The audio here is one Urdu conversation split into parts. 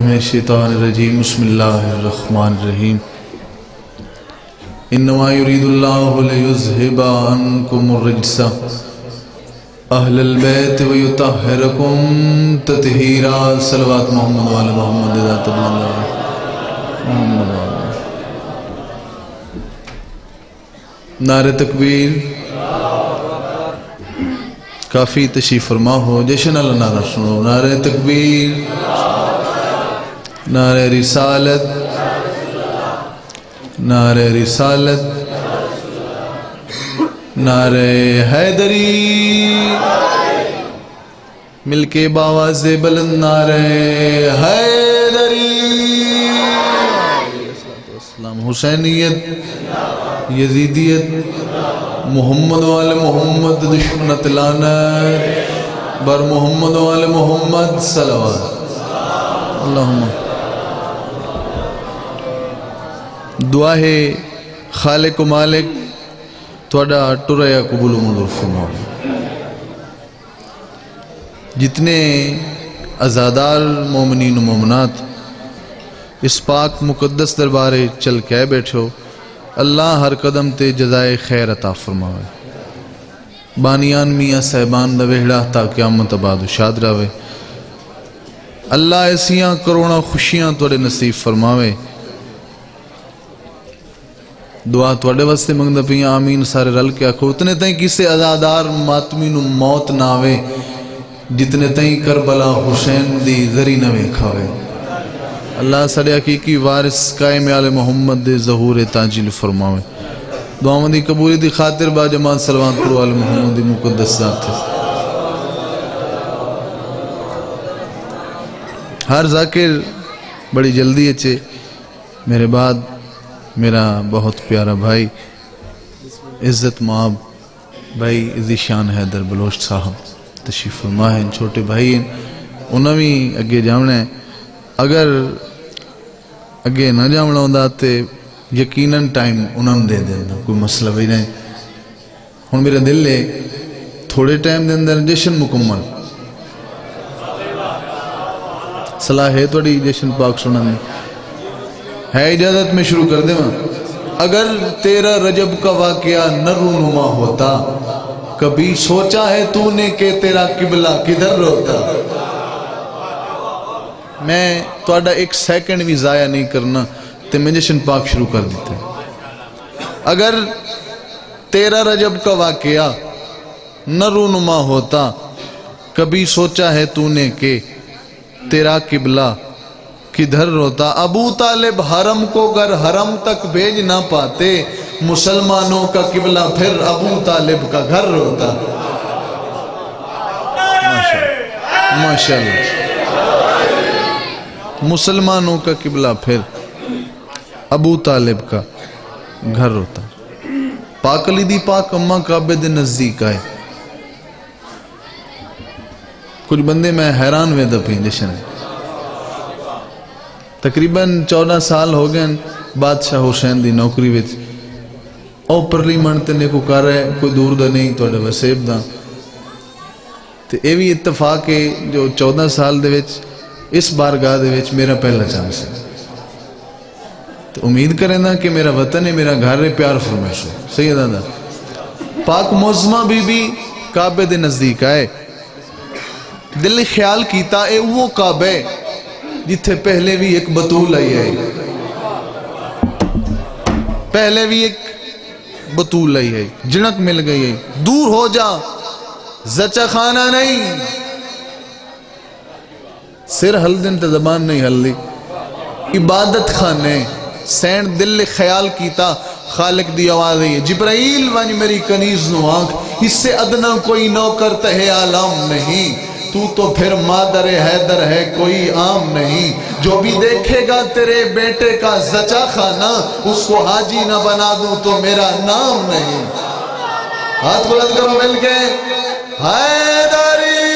من الشیطان الرجیم بسم اللہ الرحمن الرحیم انما یرید اللہ لیذہب عنکم الرجس اہل البیت ویطہرکم تطہیرا صلوات محمد وعلی محمد ذات اللہ محمد وعلی نعرہ تکبیر کافی تشریف فرما ہو جشن اللہ نعرہ سنو نعرہ تکبیر نعرہ رسالت نعرہ رسالت نعرہ حیدری مل کے باواز بلند نعرہ حیدری حسینیت یزیدیت محمد وآل محمد دشمنت لعنت بر محمد وآل محمد صلوات اللہم دعا ہے خالق و مالک توڑا ٹریا قبول و منظور فرماؤ جتنے عزادار مومنین و مومنات اس پاک مقدس دربارے چل کے بیٹھو اللہ ہر قدم تے جزائے خیر عطا فرماوے بانیان میاں صاحبان دا ویڑا تا قیامت آباد و شاد راوے اللہ ایسیاں کروڑا خوشیاں توڑے نصیب فرماوے دعا توڑے واسطے منگدہ پیاں آمین سارے رل کے آکھو اتنے تائیں کسے عزادار ماتمین و موت ناوے جتنے تائیں کربلا حسین دی ذری نوے کھاوے اللہ سڑے حقیقی وارث قائم آل محمد دے ظہور تاجیل فرماوے دعاوں دی قبولی دی خاطر با جماعت سلوات پرو آل محمد دی مقدس ذات ہے ہر ذاکر بڑی جلدی اچھے میرے بعد میرا بہت پیارا بھائی عزت مآب بھائی ذیشان حیدر بلوچ صاحب تشریف فرما ہیں چھوٹے بھائی ہیں انہوں بھی اگے جامنا ہے اگر اگے نہ جامنا ہوندہ تے یقیناً ٹائم انہوں دے دینا کوئی مسئلہ بھی نہیں ہون میرا دل لے تھوڑے ٹائم دے اندر جشن مکمل صلاح ہے توڑی جشن پاک سننے ہے اجازت میں شروع کر دیں اگر 13 رجب کا واقعہ نہ رونما ہوتا کبھی سوچا ہے تو نے کہ تیرا قبلہ کدھر روتا میں توڑا ایک سیکنڈ بھی ضائع نہیں کرنا تے میں جشن پاک شروع کر دیتے اگر 13 رجب کا واقعہ نہ رونما ہوتا کبھی سوچا ہے تو نے کہ تیرا قبلہ کدھر روتا ابو طالب حرم کو گر حرم تک بھیج نہ پاتے مسلمانوں کا قبلہ پھر ابو طالب کا گھر روتا ماشاءاللہ مسلمانوں کا قبلہ پھر ابو طالب کا گھر روتا پاک علی دی پاک اماں کعبے دے نزدیک آئے کچھ بندے میں حیران ویدہ پہیں جشن تقریباً 14 سال ہو گئے بادشاہ حسین دی نوکری ویچ او پرلی منتے نے کو کر رہے کوئی دور دا نہیں تو اڈا وسیب دا تو ایوی اتفاق ہے جو 14 سال دے ویچ اس بارگاہ دے ویچ میرا پہلا چانس ہے تو امید کریں نا کہ میرا وطن ہے میرا گھر ہے پیار فرمیش ہو صحیح ہے دادا پاک معظمہ بی بی کعبے دے نزدیک آئے دل خیال کیتا اے وہ کعبے جتھے پہلے بھی ایک بطول آئی ہے پہلے بھی ایک بطول آئی ہے جنک مل گئی ہے دور ہو جا زچہ خانہ نہیں سر ہل دن تے زبان نہیں ہل لی عبادت خانے سینڈ دل خیال کیتا خالق دی آواز ہے جبرائیل وانج میری کنیز نو آنکھ اس سے ادنا کوئی نوکر تہے عالم نہیں تو پھر مادر حیدر ہے کوئی عام نہیں جو بھی دیکھے گا تیرے بیٹے کا زچہ خانہ اس کو حاجی نہ بنا دوں تو میرا نام نہیں ہاتھ بلند کرو مل کے حیدری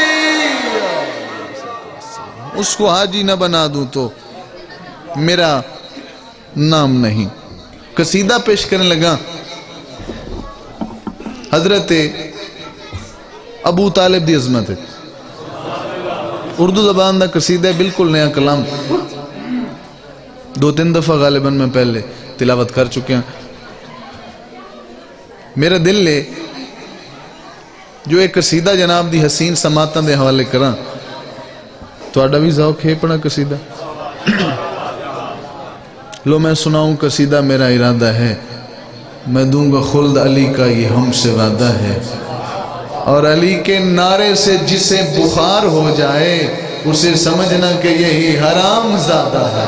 اس کو حاجی نہ بنا دوں تو میرا نام نہیں قصیدہ پیش کرنے لگا حضرت ابو طالب دی عظمت ہے اردو زبان دا قصیدہ ہے، بالکل نیا کلام، 2-3 دفعہ غالباً میں پہلے تلاوت کر چکے ہیں۔ میرا دل لے جو ایک قصیدہ جناب دی حسین سماعتاں دے حوالے کراں، تہاڈا بھی ذوق ہے پڑھنا قصیدہ؟ لو میں سناؤں قصیدہ، میرا ارادہ ہے، میں دوں گا خلد علی کا یہ ہم سے وعدہ ہے، اور علی کے نعرے سے جسے بخار ہو جائے اسے سمجھنا کہ یہی حرام زادہ ہے۔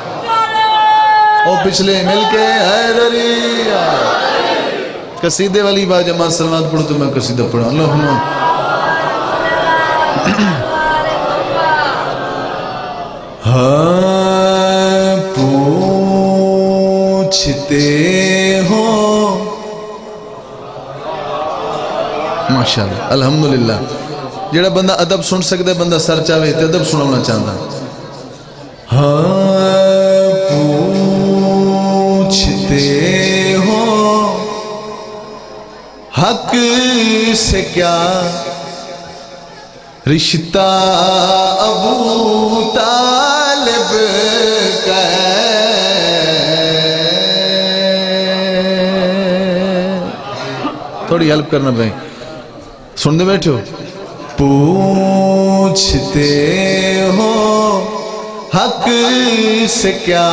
او پچھلے مل کے حیدری قصیدے والی بات جماعت سلوات پڑھو تو میں قصیدہ پڑھا۔ اللہم ہاں پوچھتے ہو ماشاءاللہ الحمدللہ، جڑا بندہ ادب سن سکتا ہے، بندہ سر چاہے تے ادب سنانا چاہتا۔ ہاں پوچھتے ہو حق سے کیا رشتہ ابو طالب کا ہے، تھوڑی ہیلپ کرنا بھائی، سن دے بیٹھو۔ پوچھتے ہو حق سے کیا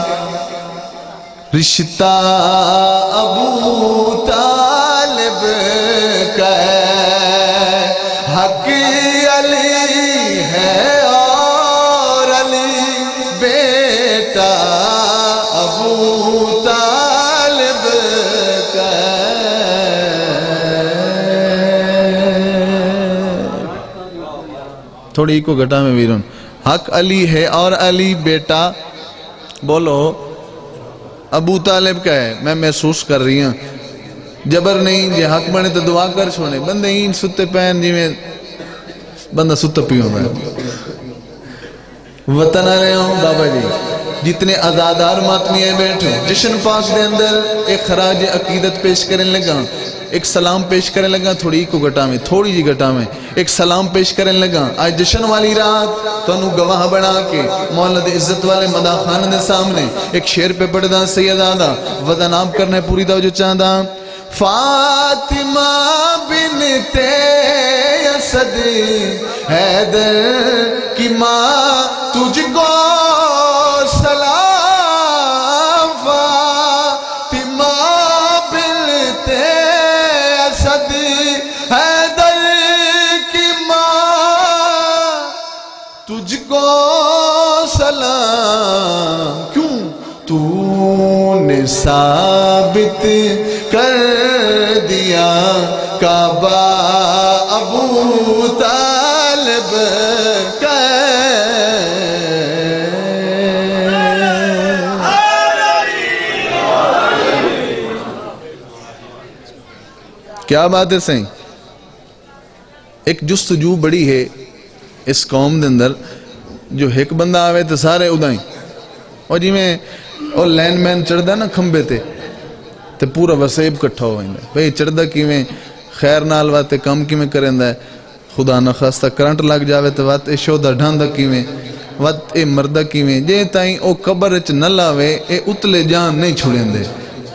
رشتہ ابو طالب کا ہے، حق علی ہے اور علی بیٹا ابو طالب کا ہے۔ تھوڑی کو گھٹا میں ویرون، حق علی ہے اور علی بیٹا بولو ابو طالب کا ہے۔ میں محسوس کر رہی ہوں جبر نہیں، جے حق بنے تو دعا کر چھوڑے، بندے ہی ستے پین جی میں بندہ ستا پیوں میں وطن آ رہے ہوں بابا جی، جتنے آزادار ماتمی ہیں بیٹھو، جشن پاک دے اندر ایک خراج عقیدت پیش کرنے لگا، ایک سلام پیش کرنے لگا، تھوڑی کو گھٹا میں، تھوڑی جی گھٹا میں ایک سلام پیش کرنے لگا۔ آج جشن والی رات تو انہوں گواہ بنا کے مولا دے عزت والے مداح خان دے سامنے ایک شیر پہ پڑھ دا سیدادہ وطن آپ کرنے پوری توجہ چاہدہ۔ فاطمہ بنت اسد حیدر کی ماں تجھ کو سلام، فاطمہ بنت اسد حیدر کی ماں تجھ کو سلام، کیوں تو نے ثابت کر دیا کعبہ ابو طالب کا کیا بات ہے سہیں؟ ایک جستجو بڑی ہے اس قوم دے اندر، جو ایک بندہ آوے تو سارے ادائیں، اور جی میں اور لین مین چڑھ دا نا کھمبے تے پورا وسیب کٹھا ہو گئے بھئی چڑھ دا کی میں خیر نال واتے کم کی میں کریں دا ہے، خدا نخواستہ کرنٹ لگ جاوے تو وات اے شودہ ڈھان دا کی میں وات اے مردہ کی میں جے تائیں او قبر اچ نہ لاوے اے اتلے جان نہیں چھوڑیں دے۔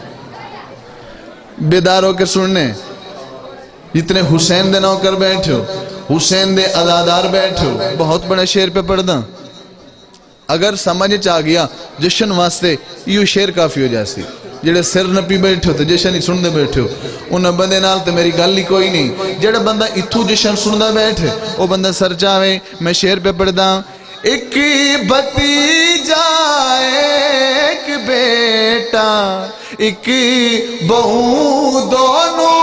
بیدار ہو کے سننے جتنے حسین دے نوکر بیٹھے ہو، حسین دے عزادار بیٹھے ہو، بہت بڑا شیر پہ پڑھ دا، اگر سمجھ چاہ گیا جشن واسطے یہ شیر کافی ہو جاسی، جڑے سر نپی بیٹھے ہو تو جشن ہی سن دے بیٹھے ہو، انہاں بندے نال تے میری گل ہی کوئی نہیں، جڑا بندہ اتھو جشن سن دا بیٹھے وہ بندہ سر چاہے۔ میں شیر پہ پڑھ دا، ایک بھتیجا ایک بیٹا ایک بہو دونوں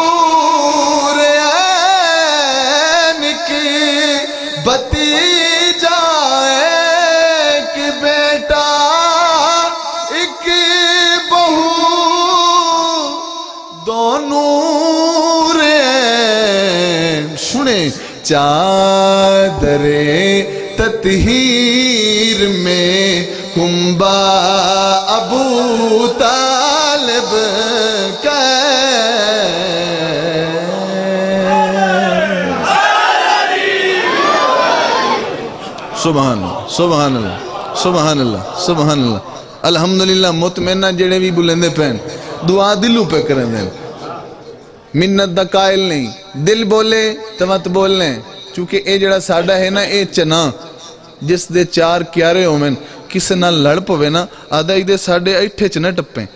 بھتیجا ایک بیٹا ایک بہو دونوں سنے، چادر تطہیر میں کنبہ ابو طالب کا سبحان اللہ سبحان اللہ سبحان اللہ سبحان اللہ الحمدللہ مطمئنہ جڑے بھی بلندے پہن دعا دلو پہ کریں دیں منت دا قائل نہیں دل بولے تو مت بولنے چونکہ اے جڑا ساڑا ہے نا اے چنا جس دے چار کیارے ہو میں کسے نہ لڑ پوے نا آدھا ہی دے ساڑے ایٹھے چنا ٹپیں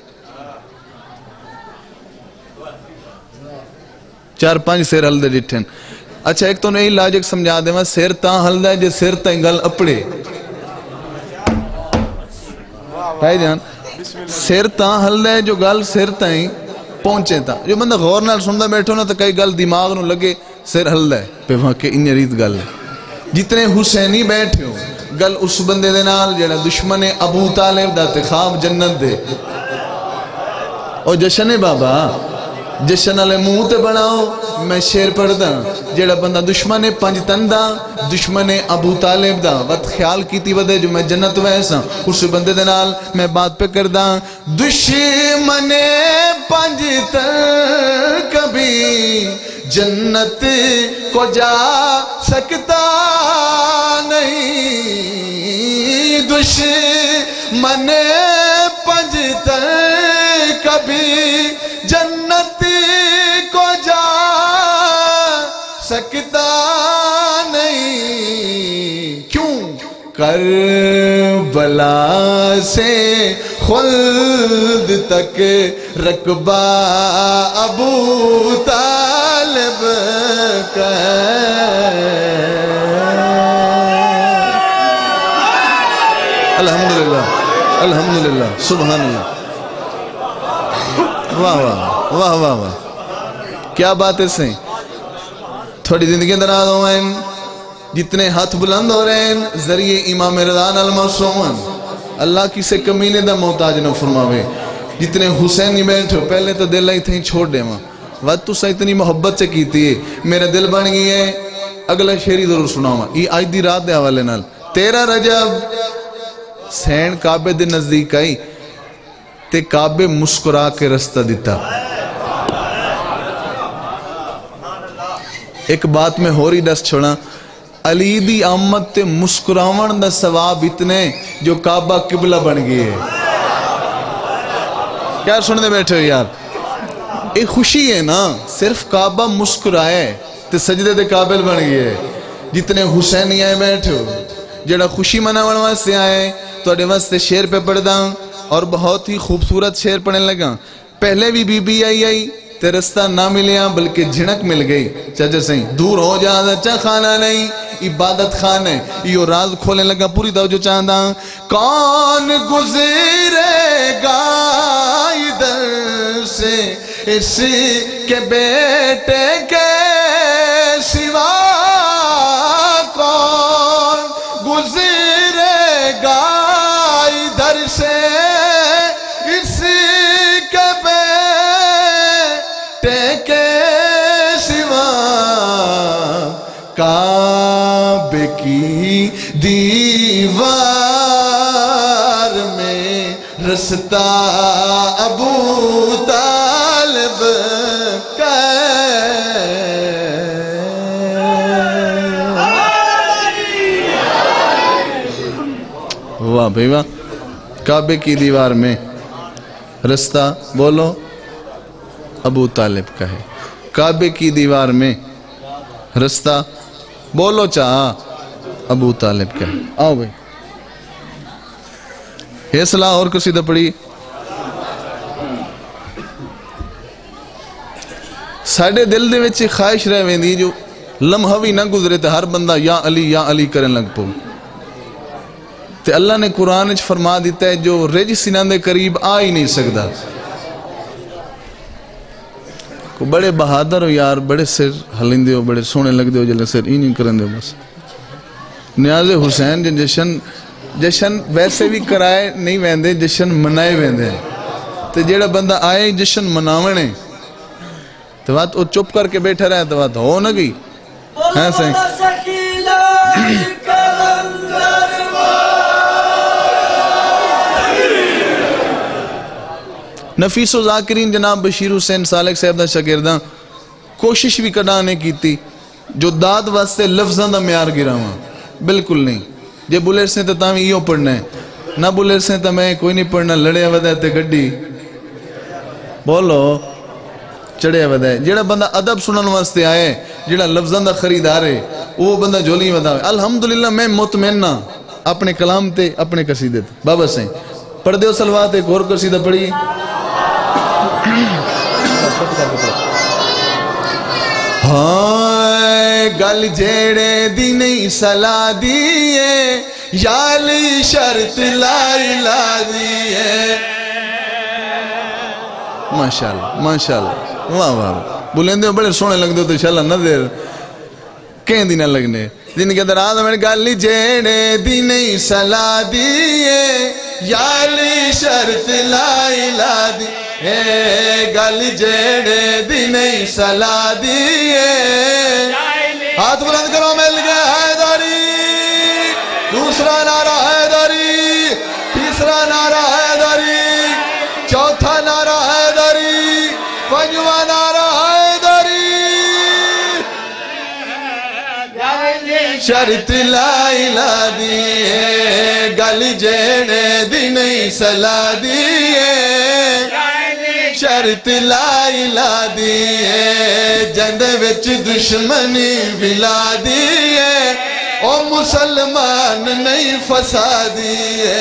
4-5 سیر حل دے ڈٹھیں اچھا ایک تو نہیں لاجک سمجھا دے میں سیر تاں حل دے جے سیر تاں گل اپڑے بھائی جان سیر تاں حل دے جو گل سیر تاں پہنچے تاں جو بندہ غور نال سندہ بیٹھو نا تو کئی گل دماغ نو لگے سیر حل دے پہ وہاں کے انہیں ریت گل جتنے حسینی بیٹھے ہو گل اس بندے دے نال جڑا دشمن ابو طالب دا خواب جنت دے او جشن بابا جشن علی منہ تے بناؤ میں شیر پڑھ دا جڑا بندہ دشمن پنج تندہ دشمن ابو طالب دا وقت خیال کیتی ودے جو میں جنت ویسا اس بندے دے نال میں بات پہ کر دا دشمن پنج تن کبھی جنت کو جا سکتا نہیں دشمن پنج تن کبھی جنت کو جا سکتا نہیں کیوں کربلا سے خلد تک رقبہ ابو طالب کا الحمدللہ الحمدللہ سبحان اللہ واہ واہ واہ واہ واہ کیا بات ہے سہیں تھوڑی زندگی دراز ہوئیں جتنے ہاتھ بلند ہو رہے ہیں ذریعے امام رضان المعصوم اللہ کی سے کمینے دا محتاج نہ فرماوے جتنے حسین نہیں بیٹھے ہو پہلے تو دل ہی تھیں چھوڑ دے ماں وقت تو سا اتنی محبت سے کیتی ہے میرا دل بن گئی ہے اگلا شیری ضرور سناؤں یہ آج دی رات دے حوالے نال 13 رجب سین کعبے دے نزدیک آئی تے کعبے مسکرا کے رستہ دیتا ایک بات میں ہو رہی دست چھوڑا علی دی آمد تے مسکراون دا ثواب اتنے جو کعبہ قبلہ بن گئی ہے کیا سننے بیٹھے ہو یار ایک خوشی ہے نا صرف کعبہ مسکرائے تے سجدے دے قابل بن گئی ہے جتنے حسینی آئے بیٹھے ہو جڑا خوشی مناون واسطے آئے تو اڈے واسطے شیر پہ پڑھ دا اور بہت ہی خوبصورت شیر پڑھنے لگا پہلے بھی بی بی آئی تے رستہ نہ ملیا بلکہ جھنک مل گئی چاچا سہیں دور ہو جا چا خانہ نہیں عبادت خانہ یہ راز کھولنے لگا پوری توجہ چاہتا کون گزرے گا ادھر سے اس کے بیٹے کے سوا کون گزرے گا ادھر سے اس کے بیٹے کے سوا کعبے کی دیوار میں رستہ ابو طالب کا واہ بھائی واہ کعبے کی دیوار میں رستہ بولو ابو طالب کا ہے کعبے کی دیوار میں رستہ بولو چاہا ابو طالب کا ہے آؤ بھائی یہ صلاح اور کسی دا پڑی ساڑھے دل دے وچے خواہش رہ ویندی جو لمحہ بھی نہ گزرے تھے ہر بندہ یا علی کرن لگ پو تے اللہ نے قرآن اچھ فرما دیتا ہے جو رج سینان دے قریب آ ہی نہیں سکتا کو بڑے بہادر ہو یار بڑے سر ہلندے ہو بڑے سونے لگ دے ہو جلے سر ہی نہیں کرن دے بس نیاز حسین جشن ویسے بھی کرائے نہیں ویندے جشن منائے ویندے تے جیڑا بندہ آئے جشن مناونے تو بات وہ چپ کر کے بیٹھا رہے تو بات ہو نہ گئی ہاں سہیں نفیس و ذاکرین جناب بشیر حسین سالک صاحب دا شاگرداں کوشش بھی کڈانے کی تھی جو داد واسطے لفظاں دا معیار گرا ہوا بالکل نہیں جے بلیٹ سے تو تاویں ایو پڑھنا ہے، نہ بلیٹ سے تو میں کوئی نہیں پڑھنا، لڑیا ودا تے گڈی بولو چڑھیا ودا ہے۔ جیڑا بندہ ادب سنن واسطے آئے، جیڑا لفظاں دا خریدار ہے، وہ بندہ جولی ودا ہے۔ الحمدللہ میں مطمئن ہاں اپنے کلام تے اپنے قصیدے تے۔ بابا سے پڑھ دیو سلوات، ایک اور قصیدہ پڑھی۔ ہاں گل جیڑے دی نہیں صلاح دیئے، یالی شرط لا الہ دیئے۔ ماشاءاللہ ماشاءاللہ واہ واہ، بولیں دے بڑے سونے لگ دو تو انشاءاللہ نظر کہیں دی نہ لگنے۔ جن کے در آدم گل جیڑے دی نہیں صلاح دیئے، یالی شرط لا الہ دیئے، گل جیڑے دی نہیں صلاح دیئے۔ ہاتھ بلند کرو، مل گیا حیدری، دوسرا نعرہ حیدری، تیسرا نعرہ حیدری، چوتھا نعرہ حیدری، پنجواں نعرہ حیدری۔ شرط لا الہ دیئے، گل جیڑے دی نہیں صلاح دیئے، شرط لا الہ دیئے، جند وچ دشمنی ولا دیئے، او مسلمان نہیں فسادیئے۔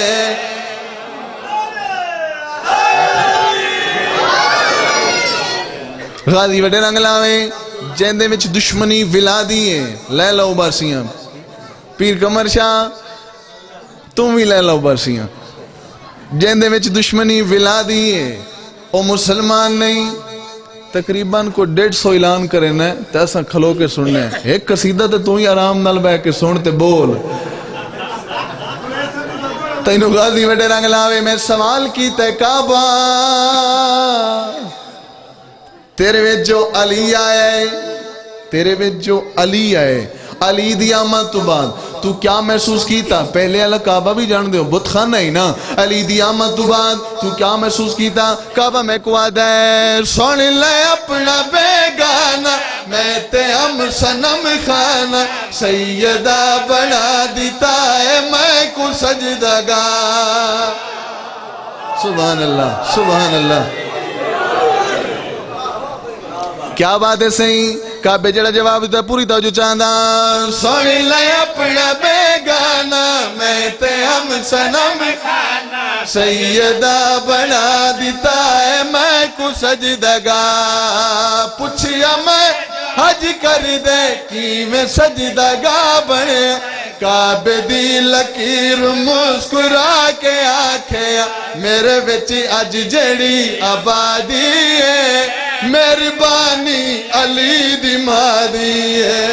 غازی وڈے رنگلاویں جیندے وچ دشمنی ولا دیئے، لے لو بارسیاں۔ پیر کمر شاہ تم بھی لے لو بارسیاں، جیندے وچ دشمنی ولا دیئے، او مسلمان نہیں۔ تقریباً کو 150 اعلان کرنا ہے تو ایسا کھلو کے سننا ہے۔ ایک قصیدہ تو ہی آرام نال بے کے سنتے بول۔ تینو غازی وڈے رنگ لاوے میں سوال کی تے کعبہ، تیرے وچ جو علی آئے، تیرے وچ جو علی آئے، علی دی آمد تو بعد تو کیا محسوس کیتا؟ پہلے اللہ کعبہ بھی جان دے ہو، بت خانہ ہی نا۔ علی دی آمد تو بعد تو کیا محسوس کیتا؟ کعبہ میں کو آدھے سن لے اپنا بیگانہ، میں تے ہم سنم خانہ، سیدہ بنا دیتا ہے میں کو سجدگا۔ سبحان اللہ سبحان اللہ، کیا بات ہے صحیح؟ کعبے جڑا جواب دیتا پوری توجہ چاہندہ، سن لے اپنا بیگانہ، میں تے ہم سنم خانہ، سیدہ بنا دیتا ہے میں کو سجدگا۔ پوچھیا میں حج کر دے کی میں سجدگا بنے، کعبے دی لکیر مسکرا کے آکھیا، میرے وچ اج جڑی آبادی ہے، مہربانی علی دی مادی ہے۔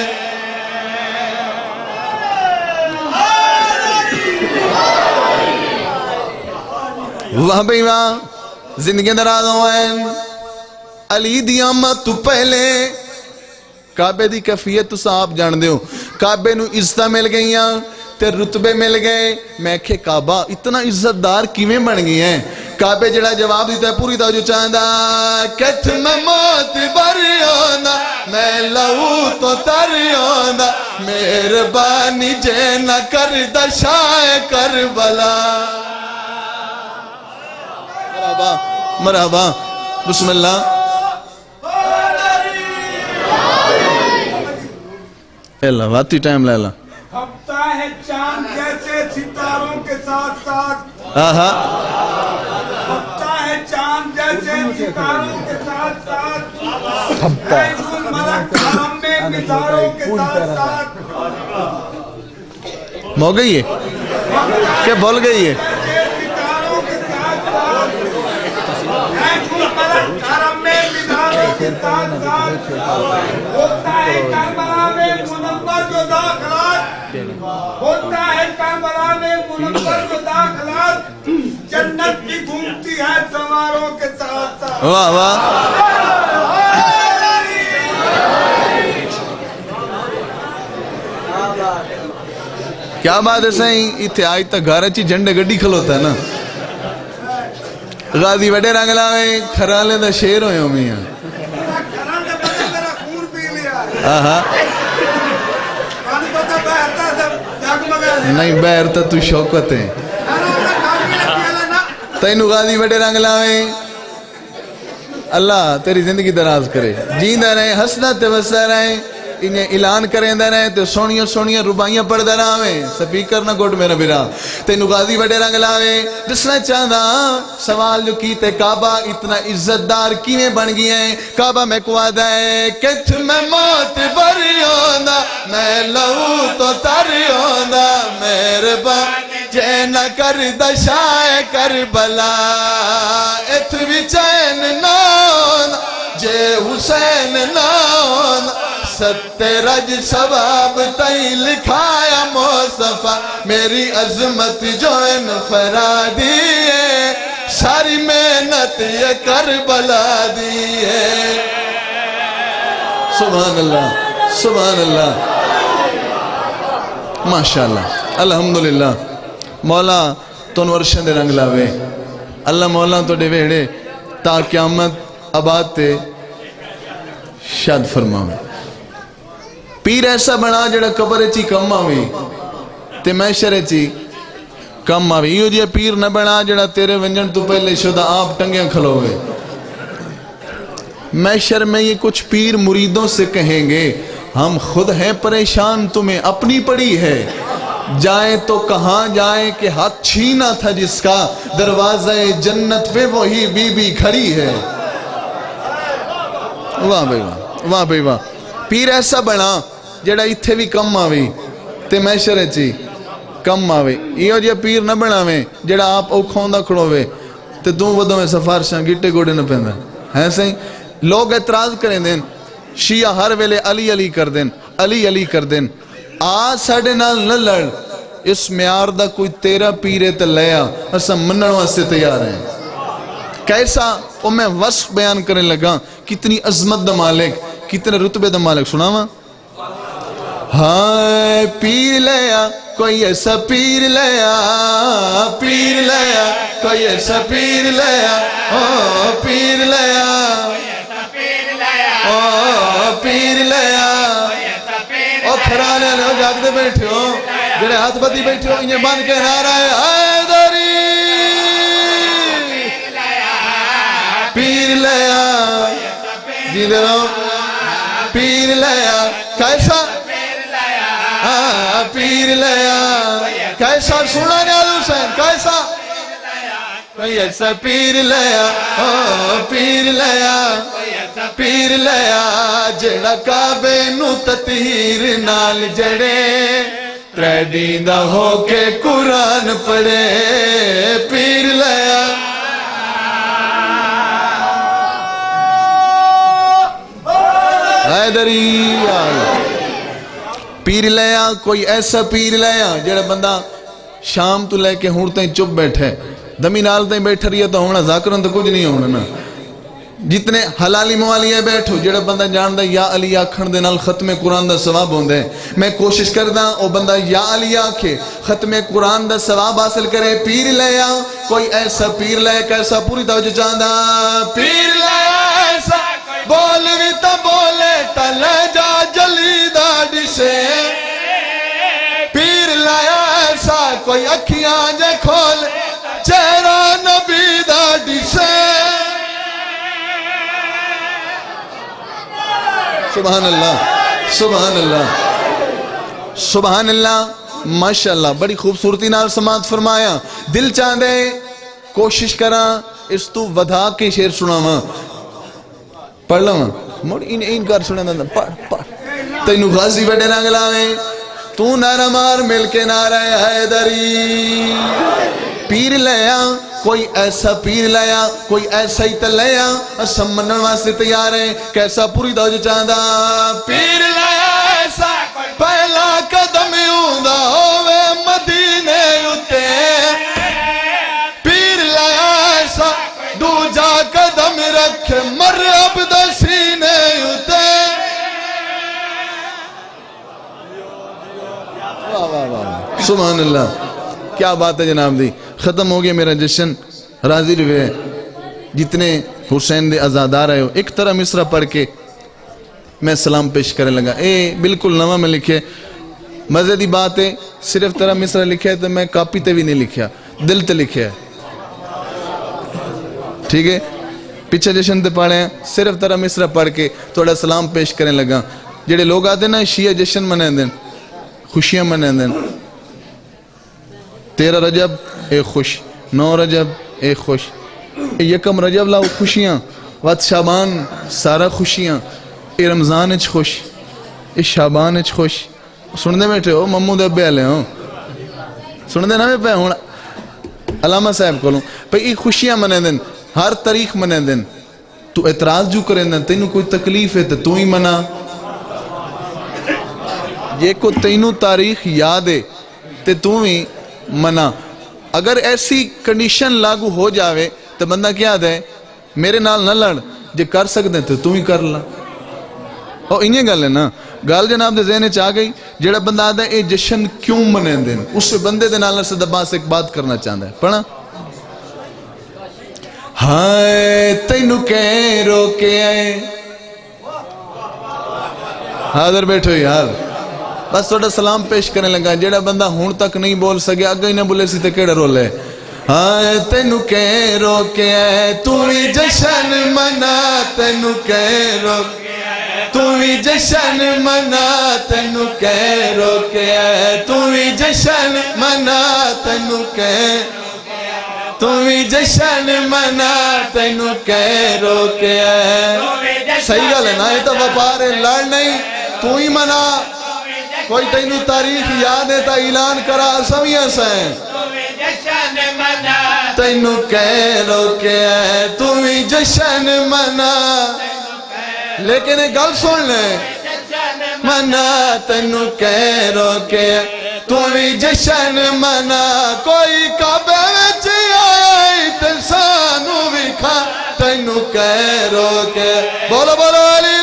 واہ بھئی واہ، زندگی دراز ہوئے۔ علی دی آمد تو پہلے کعبے دی کیفیت تو صاحب جان دیو، کعبے نو عزتہ مل گئیاں تے رتبے مل گئے۔ میں کہ کعبہ اتنا عزت دار کیویں بن گئی ہیں؟ کعبے جڑا جواب دیتا ہے پوری توجہ چاہندہ، کتھ میں موت بری ہوندہ، میں لہو تو تری ہوندہ، مہربانی جے نہ کردہ شاہ کربلا۔ مرحبا مرحبا، بسم اللہ۔ اللہ واتی ٹائم لے لا، ہفتہ ہے چاند جیسے ستاروں کے ساتھ ساتھ، آہا، ہفتہ ہے چاند جیسے ستاروں کے ساتھ ساتھ، اے جو ملک حرم میں مزاروں کے ساتھ ساتھ، مو گئی ہے کہ بھول گئی ہے؟ ستاروں کے ساتھ ساتھ، اے جو ملک حرم میں مزاروں کے ساتھ ساتھ، ہوتا ہے کربلا میں منور جو داخلات، ہوتا ہے کربلا میں منور جو داخلات، جنت کی گھومتی ہے سواروں کے ساتھ ساتھ۔ واہ واہ، کیا بات ہے صحیح؟ اتھے آج تک گھارا چی جھنڈے گڑی کھلوتا ہے نا۔ غازی وڈے رنگ لاویں کھرالے دا شیر ہوئے ہو میاں، گھران نے بڑے میرا خون پی لیا ہے، آہا، پانی پتہ بہتا ہے جگ مگر نہیں بیر تو شوکت ہے تینو غازی بڑے رنگ لاویں اللہ تیری زندگی دراز کرے جیندہ رہے ہسنا تے وسا رہے انہیں اعلان کریں دے رہے تے سونیاں سونیاں ربائیاں پڑھ دے رہے سپیکر نہ گوٹ میرا بیرا تینو غازی بڑے رنگ لاویں جسنا چاہدہ سوال جو کیتے کعبہ اتنا عزت دار کیویں بن گئی ہیں کعبہ میں کو آدھا ہے کتھ میں موت بری ہوندہ میں لہو تو تری ہوندہ میرے جے نہ کر دشائے کربلا ات بھی چین نہ ہونا جے حسین نہ ہونا ستے رج ثواب تئی لکھایا مصطفیٰ میری عظمت جو انفرادی ہے ساری محنت یہ کربلا دی ہے سبحان اللہ سبحان اللہ ماشاءاللہ الحمدللہ مولا تون ورشن دے رنگ لاوے اللہ مولا تو دے ویڑے تا قیامت آباد تے شاد فرماوے پیر ایسا بنا جڑا قبر چی کم آوی تے محشر چی کم آوی یہ جی پیر نہ بنا جڑا تیرے ونجن تو پہلے شدہ آپ ٹنگیں کھلوے محشر میں یہ کچھ پیر مریدوں سے کہیں گے ہم خود ہیں پریشان تمہیں اپنی پڑی ہے جائیں تو کہاں جائیں کہ ہاتھ چھینا تھا جس کا دروازہ جنت پہ وہی بی بی کھڑی ہے واہ بھائی واہ واہ بھائی واہ پیر ایسا بنا جڑا اتھے بھی کم آوی تے محشر چی کم آوی یہ جی پیر نہ بناویں جڑا آپ اوکھوں دا کھڑوے تے دوں ودوں میں سفارشاں گٹے گوڑے نہ پہندہ ہے صحیح لوگ اعتراض کریں دیں شیعہ ہر ویلے علی علی کر دیں علی علی کر دیں آج ساڑھے نال نہ لڑ اس معیار دا کوئی تیرا پیرے تے لیا اسا منن واسطے تیار ہیں کیسا وہ میں وصف بیان کرنے لگا کتنی عظمت دا مالک کتنے رتبے دا مالک سنا ہوا ہائے پیر لیا کوئی ایسا پیر لیا پیر لیا کوئی ایسا پیر لیا پیر لیا پیر لیا او کھرانے لے جاگ دے بیٹھے ہو جڑے ہاتھ بدی بیٹھے ہو انہیں بان کے نعرہ ہے حیدری پیر لیا جی دے رہو پیر لیا کیسا پیر لیا کیسا سنا نیال حسین کیسا کوئی ایسا پیر لیا پیر لیا پیر لیا جڑا کعبے نو تطہیر نال جڑے تریدیندہ ہو کے قرآن پڑھے پیر لیا حیدری پیر لیا کوئی ایسا پیر لیا جڑا بندہ شام تو لے کے ہونٹیں چپ بیٹھے دمی نال تیں بیٹھ رہی ہے تو ہونا ذاکرن تو کچھ نہیں ہونا نا جتنے حلالی موالی ہے بیٹھو جڑا بندہ جان دا یا علی آکھن دے نال ختم قرآن دا ثواب ہوندے میں کوشش کردہ او بندہ یا علی آکھے ختم قرآن دا ثواب حاصل کرے پیر لیا کوئی ایسا پیر لیا کیسا پوری توجہ چاندہ پیر لیا ایسا بولوی تا بولے تلے جا جلی داڑی سے پیر لیا ایسا کوئی اکھیاں جے کھولے چہرہ نبی داڑی سے سبحان اللہ سبحان اللہ سبحان اللہ ماشاءاللہ بڑی خوبصورتی نال سماعت فرمایا دل چاندے کوشش کرا اس تو ودھا کے شعر سنا ماں پڑھ لوں موڑ این کار سنا دا پڑھ تینو غازی بڑے رنگ لاویں تو نعرہ مار مل کے نعرہ حیدری پیر لیا کوئی ایسا پیر لیا کوئی ایسا ہی تلیا اسم منن واسطے تیار ہیں کیسا پوری دوجہ چاندہ پیر لیا ایسا پہلا قدم ہوندہ ہوئے مدینے اتے پیر لیا ایسا دوجہ قدم رکھے مرب دا سینے اتے سبحان اللہ کیا بات ہے جناب دی ختم ہو گیا میرا جشن راضی روئے جتنے حسین دے ازادار آئے ہو ایک طرح مصرہ پڑھ کے میں سلام پیش کرنے لگا بالکل نوہ میں لکھے مزے دی بات ہے صرف تیرا مصرع لکھا ہے تو میں کاپی تے بھی نہیں لکھیا دل تے لکھیا ہے ٹھیک ہے پیچھے جشن تے پڑھے ہیں صرف تیرا مصرع پڑھ کے تھوڑا سلام پیش کرنے لگا جڑے لوگ آتے نا شیعہ جشن منائیں دیں خوشیاں منائیں دیں 13 رجب ایک خوش 9 رجب ایک خوش یکم رجب لاؤ خوشیاں وات شابان سارا خوشیاں اے رمضان اچ خوش اے شابان اچ خوش سن دے بیٹھے ہو ممو دے ابے آلے ہوں سن دے نا میں پہ ہوں علامہ صاحب کو لوں پہ ای خوشیاں منائیں دیں ہر تاریخ منائیں دیں تو اعتراض جو کریں دیں تینوں کوئی تکلیف ہے تو ہی منا یہ کو تینوں تاریخ یاد ہے تو ہی منا اگر ایسی کنڈیشن لاگو ہو جاوے تو بندہ کیا دے میرے نال نہ لڑ جے کر سکتے ہیں تو ہی کر لا اور انہیں گل ہے نا گال جناب دے ذہنے چاہ گئی جڑا بندہ آدھا اے جشن کیوں منیں دیں اس بندے دے نال سے دبا سے ایک بات کرنا چاہتا ہے پڑھا ہائے تینو کہیں روکے آئے حاضر بیٹھو یار بس تھوڑا سلام پیش کرنے لگا جڑا بندہ ہون تک نہیں بول سکے آگے ہی نہ بولے سی تے کیڑا رول ہے ہائے تینو کہیں روکے آئے تو ہی جشن منا تینو کہیں روکے تو ہی جشن منا تینو کہیں روکے آئے تو ہی جشن منا تینو کہیں تو ہی جشن منا تینو کہیں روکے آئے صحیح گل ہے نا یہ تو وپارے لڑ نہیں تو ہی منا کوئی تینو تاریخ یاد ہے تا اعلان کرا سویاں سائیں تینو کہیں روکے آئے تو ہی جشن منا لیکن ایک گل سن لیں منا تینو کہیں روکے تو ہی جشن منا کوئی کعبے وچ آئی تے سانو بھی کھا تینو کہیں روکے بولو بولو علی